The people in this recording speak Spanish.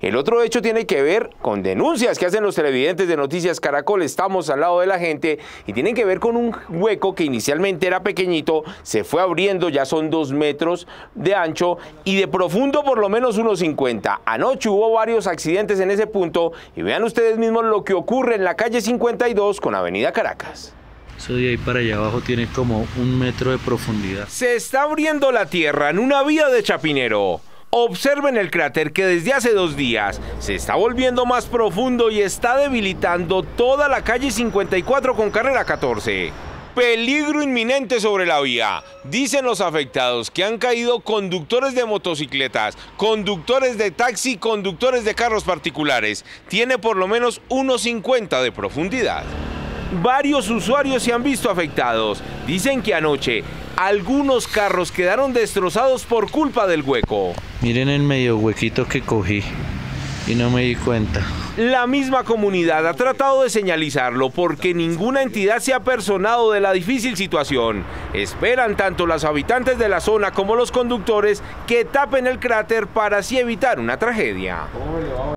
El otro hecho tiene que ver con denuncias que hacen los televidentes de Noticias Caracol. Estamos al lado de la gente y tienen que ver con un hueco que inicialmente era pequeñito, se fue abriendo, ya son 2 metros de ancho y de profundo por lo menos unos 50. Anoche hubo varios accidentes en ese punto y vean ustedes mismos lo que ocurre en la calle 52 con Avenida Caracas. Eso de ahí para allá abajo tiene como 1 metro de profundidad. Se está abriendo la tierra en una vía de Chapinero. Observen el cráter que desde hace 2 días se está volviendo más profundo y está debilitando toda la calle 54 con carrera 14. Peligro inminente sobre la vía. Dicen los afectados que han caído conductores de motocicletas, conductores de taxi, conductores de carros particulares. Tiene por lo menos 1,50 de profundidad. Varios usuarios se han visto afectados. Dicen que anoche algunos carros quedaron destrozados por culpa del hueco. Miren el medio huequito que cogí y no me di cuenta. La misma comunidad ha tratado de señalizarlo porque ninguna entidad se ha personado de la difícil situación. Esperan tanto los habitantes de la zona como los conductores que tapen el cráter para así evitar una tragedia.